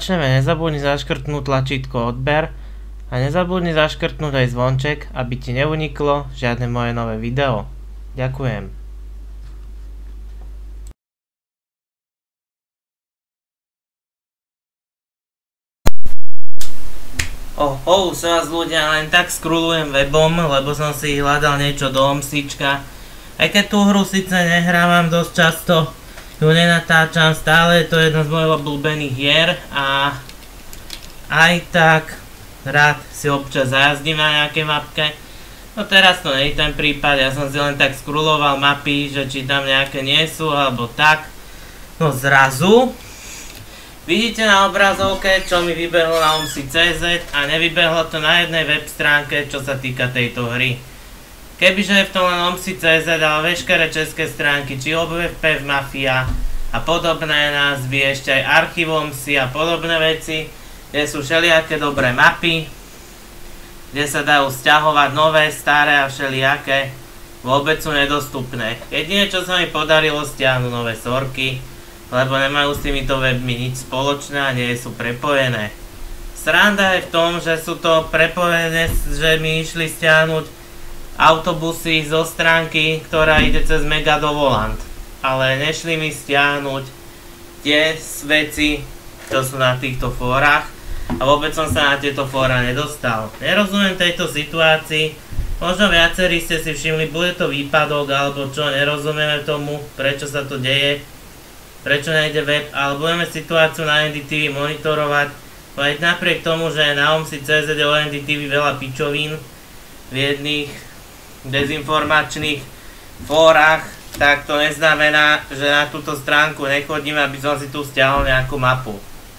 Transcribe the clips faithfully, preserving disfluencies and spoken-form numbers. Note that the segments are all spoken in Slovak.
začneme, nezabudni zaškrtnúť tlačítko odber a nezabudni zaškrtnúť aj zvonček, aby ti neuniklo žiadne moje nové video. Ďakujem. Oh, oh, sa vás ľudia, len tak scrollujem webom, lebo som si hľadal niečo do OMSIčka. Aj keď tú hru síce nehrávam dosť často, ju nenatáčam, stále je to jedna z mojich obľúbených hier a aj tak rád si občas zajazdím na nejaké mapke. No teraz to nie je ten prípad, ja som si len tak scrolloval mapy, že či tam nejaké nie sú alebo tak. No zrazu vidíte na obrazovke, čo mi vybehlo na omsi bodka cé zet a nevybehlo to na jednej web stránke, čo sa týka tejto hry. Kebyže je v tom len omsi bodka cé zet, ale veškeré české stránky, či ó vé pé Mafia a podobné názvy, ešte aj archív omsi a podobné veci, kde sú všelijaké dobré mapy, kde sa dajú sťahovať nové, staré a všelijaké, vôbec sú nedostupné. Jedine, čo sa mi podarilo, stiahnuť nové sorky, lebo nemajú s týmito webmi nič spoločné a nie sú prepojené. Sranda je v tom, že sú to prepojené, že mi išli stiahnuť autobusy zo stránky, ktorá ide cez Mega do Volant, ale nešli mi stiahnuť tie veci, čo sú na týchto fórach a vôbec som sa na tieto fóra nedostal. Nerozumiem tejto situácii, možno viacerí ste si všimli, bude to výpadok alebo čo, nerozumieme tomu, prečo sa to deje, prečo nejde web, ale budeme situáciu na en dé té vé monitorovať, aj napriek tomu, že na omsi bodka cé zet je o en dé té vé veľa pičovín v jedných dezinformačných fórach, tak to neznamená, že na túto stránku nechodím, aby som si tu stiahol nejakú mapu.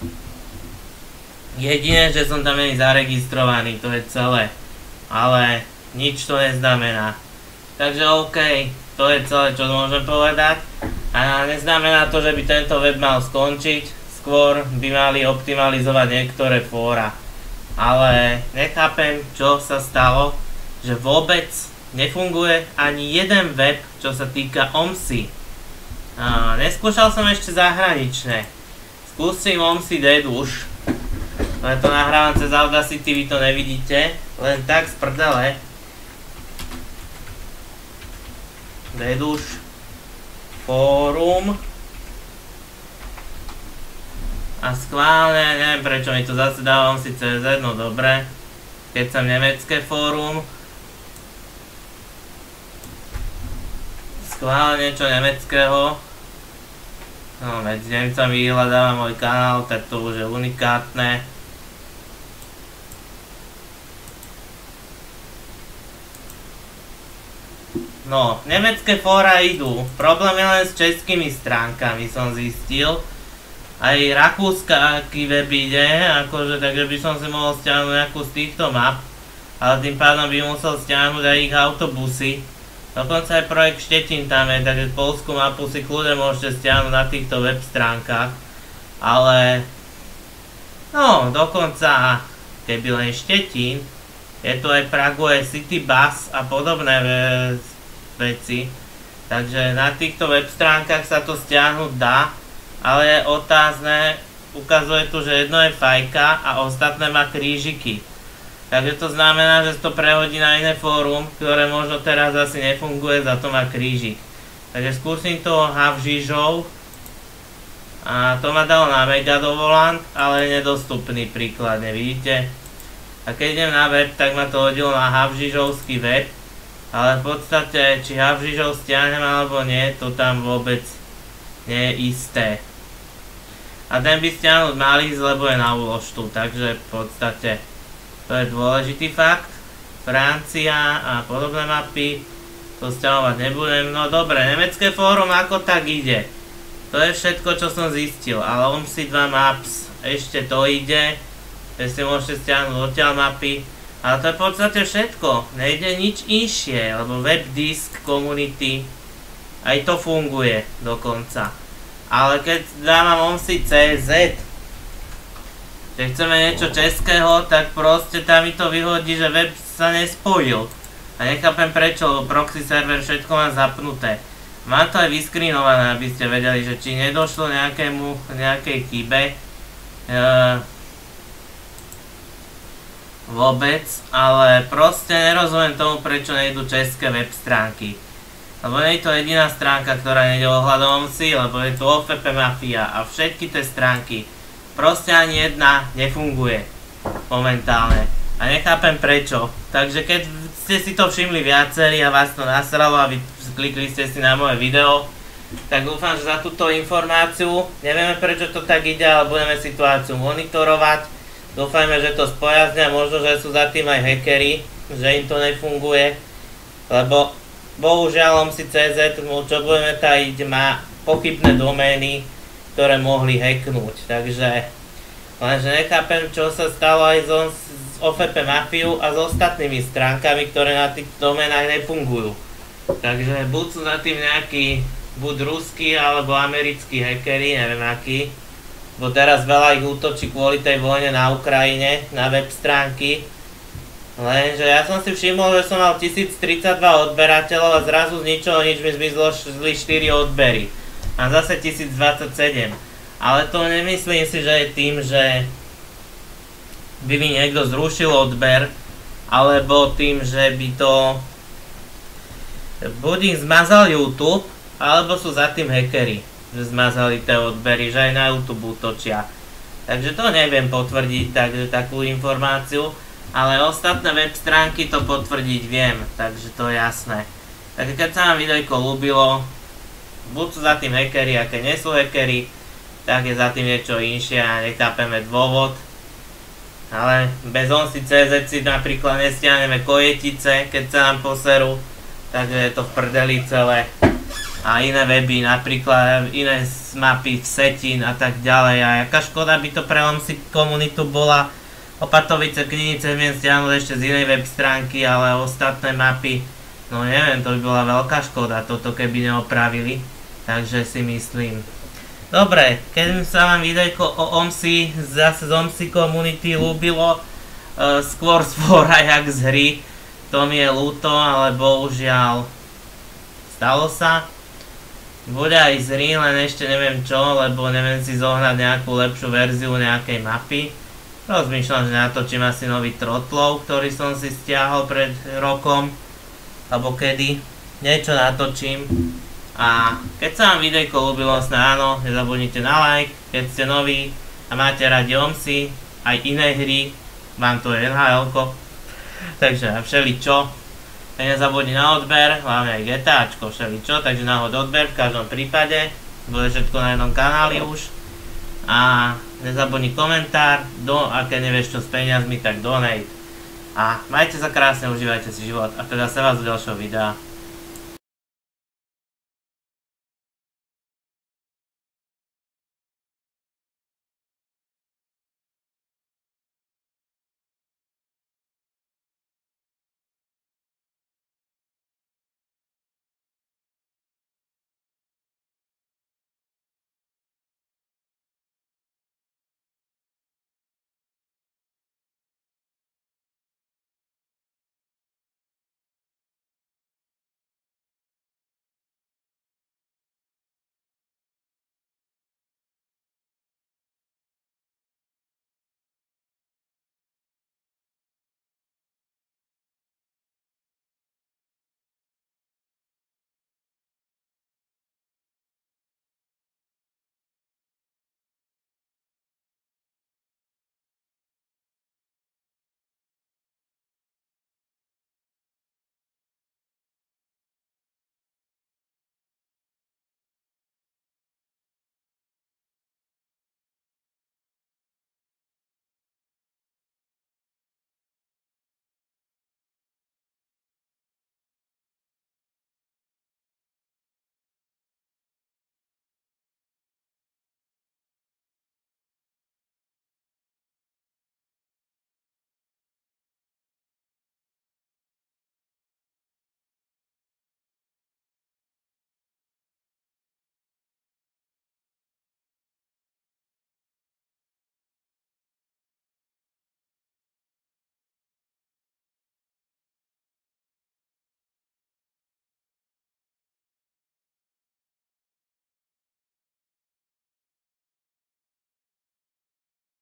Jedine, že som tam není zaregistrovaný, to je celé. Ale nič to neznamená. Takže OK, to je celé, čo môžem povedať. A neznamená to, že by tento web mal skončiť, skôr by mali optimalizovať niektoré fóra. Ale nechápem, čo sa stalo, že vôbec nefunguje ani jeden web, čo sa týka omsi. A neskúšal som ešte zahraničné. Skúsim omsi dead už. Ale to nahrávam cez Audacity, vy to nevidíte. Len tak z prdele. Dead už. Fórum. A schválne, neviem prečo mi to zase dáva omsi bodka cé zet, no dobre. Keď som nemecké fórum. Schválne niečo nemeckého. No, medzi Nemcami vyhľadávam môj kanál, tak to už je unikátne. No, nemecké fóra idú. Problém je len s českými stránkami, som zistil. Aj rakúsky web ide, akože, takže by som si mohol stiahnuť nejakú z týchto map. Ale tým pádom by musel stiahnuť aj ich autobusy. Dokonca aj projekt Štetín tam je, takže poľskú mapu si kľudne môžete stiahnuť na týchto web stránkach. Ale no, dokonca keby len Štetín, je tu aj Prague City Bus a podobné veci. Takže na týchto web stránkach sa to stiahnuť dá, ale je otázne, ukazuje tu, že jedno je fajka a ostatné má krížiky. Takže to znamená, že to prehodí na iné fórum, ktoré možno teraz asi nefunguje, za to má krížik. Takže skúsim to Havžižov. A to ma dalo na Mega do Volant, ale je nedostupný príkladne, vidíte? A keď idem na web, tak ma to hodilo na Havžižovský web. Ale v podstate, či Havžižov stiahnem alebo nie, to tam vôbec nie je isté. A ten by stiahnuť mali, lebo je na úložtu, takže v podstate to je dôležitý fakt. Francia a podobné mapy, to stiahovať nebudem. No dobre, nemecké fórum ako tak ide. To je všetko, čo som zistil, ale omsi dva Maps ešte to ide. Že si môžete stiahnuť odtiaľ mapy. Ale to je v podstate všetko. Nejde nič inšie, lebo webdisk community aj to funguje dokonca. Ale keď dávam omsi bodka cé zet, keď chceme niečo českého, tak proste tam mi to vyhodí, že web sa nespojil. A nechápem prečo, lebo proxy server všetko mám zapnuté. Mám to aj vyskrinované, aby ste vedeli, že či nedošlo nejakému, nejakej chybe. Uh, vôbec, ale proste nerozumiem tomu, prečo nejdu české web stránky. Lebo nie je to jediná stránka, ktorá nejde ohľadom si, lebo je tu O F P Mafia a všetky tie stránky. Proste ani jedna nefunguje momentálne. A nechápem prečo. Takže keď ste si to všimli viacerí a vás to nasralo a vy klikli ste si na moje video, tak dúfam, že za túto informáciu, nevieme prečo to tak ide, ale budeme situáciu monitorovať. Dúfajme, že to spojaznia, možno, že sú za tým aj hackeri, že im to nefunguje, lebo bohužiaľ omsi bodka cé zet, čo budeme tajiť, má pochybné domény, ktoré mohli hacknúť, takže lenže nechápem, čo sa stalo aj z O F P Mafiu a s ostatnými stránkami, ktoré na tých doménach nefungujú. Takže buď sú za tým nejakí buď ruskí alebo americkí hackeri, neviem akí. Bo teraz veľa ich útočí kvôli tej vojne na Ukrajine, na web stránky. Lenže ja som si všimol, že som mal tisíctridsaťdva odberateľov a zrazu z ničoho nič mi zmizlo štyri odbery. A zase tisícdvadsaťsedem. Ale to nemyslím si, že je tým, že by mi niekto zrušil odber, alebo tým, že by to buď im zmazal YouTube, alebo sú za tým hackeri, že zmazali tie odbery, že aj na YouTube útočia. Takže to neviem potvrdiť, takže takú informáciu, ale ostatné web stránky to potvrdiť viem, takže to je jasné. Takže keď sa nám videjko ľúbilo, buď sú za tým hackeri, a keď nie sú hackeri, tak je za tým niečo inšie a nechápeme dôvod. Ale bez omsi bodka cé zet si napríklad nestiahneme kojetice, keď sa nám poserú, takže je to v prdeli celé. A iné weby, napríklad iné mapy, Vsetín a tak ďalej. A jaká škoda by to pre omsi komunitu bola. Opatovice, Knihice viem stiahnuť ešte z inej web stránky, ale ostatné mapy, no neviem, to by bola veľká škoda, toto keby neopravili. Takže si myslím. Dobre, keď sa vám videjko o omsi, zase z omsi komunity ľúbilo, uh, skôr z fóra jak z hry, to mi je ľúto, ale bohužiaľ stalo sa. Bude aj z hry, len ešte neviem čo, lebo neviem si zohnať nejakú lepšiu verziu nejakej mapy. Rozmýšľam, že natočím asi nový Trotlov, ktorý som si stiahol pred rokom, alebo kedy. Niečo natočím. A keď sa vám videjko ľúbilo, snáď áno, nezabudnite na like, keď ste noví a máte radi omsi, aj iné hry, vám to je en há elko. Takže všeličo. Tak nezabudni na odber, hlavne aj GTAčko, všeličo, takže nahod odber v každom prípade, bude všetko na jednom kanáli už. A nezabudni komentár, do, a keď nevieš čo s peniazmi, tak donate. A majte sa krásne, užívajte si život a teda sa vás do ďalšieho videa.